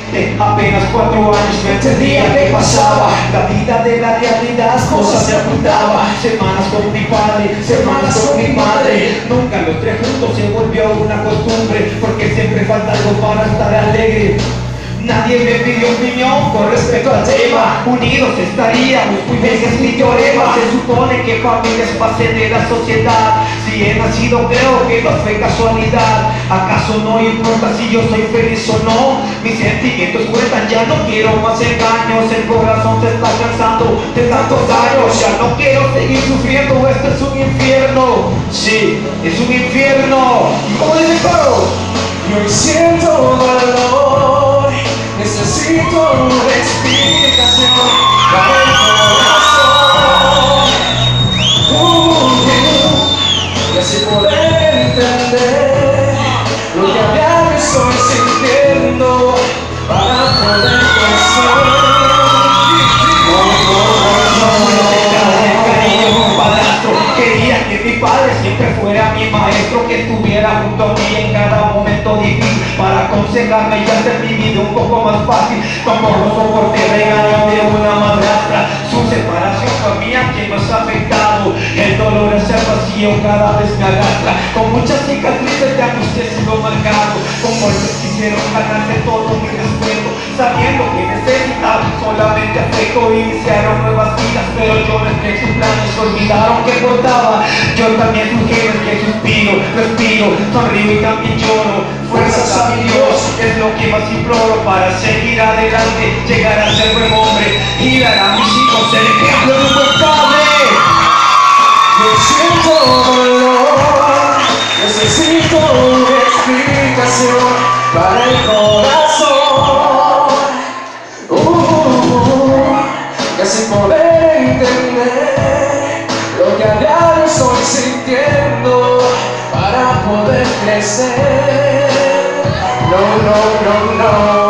De apenas 4 años no entendía qué pasaba. La vida de la realidad, cosas se ocultaba. Semanas con mi padre, semanas con mi madre. Nunca los tres juntos se volvió una costumbre, porque siempre falta algo para estar alegre. Nadie me pidió opinión con respecto al tema. Unidos estaríamos, pues ese es mi teorema. Se supone que familia es base de la sociedad. Si he nacido creo que no fue casualidad. ¿Acaso no importa si yo soy feliz o no? Mis sentimientos cuentan, ya no quiero más engaños. El corazón se está cansando de tantos años. Ya no quiero seguir sufriendo, esto es un infierno. Sí, es un infierno. ¿Cómo dice el coro? Yo siento dolor, necesito una explicación para el corazón. Y así poder entender lo que a diario estoy sintiendo para poder crecer. Quería que mi padre siempre fuera mi maestro, que estuviera junto a mí en cada momento difícil para aconsejarme y hacer mi vida un poco más fácil. Como lo soporté regaño de una madrastra, su separación fue mía quien más ha afectado. El dolor es el vacío cada vez me arrastra, con muchas cicatrices de angustia he sido marcado, con golpes quisieron ganarse todo mi respeto, sabiendo que necesitaban solamente afecto. Iniciaron nuevas vidas, pero yo mezclé sus planes, olvidaron que portaba. Yo también sugiero que suspiro, respiro, sonrío y también lloro. Fuerzas a mi Dios, es lo que más imploro para seguir adelante, llegar a ser buen hombre y dar a mis hijos el ejemplo de un buen padre. Yo siento dolor, necesito una explicación para el corazón. Y así poder entender lo que a diario estoy sintiendo para poder crecer. No, no, no, no.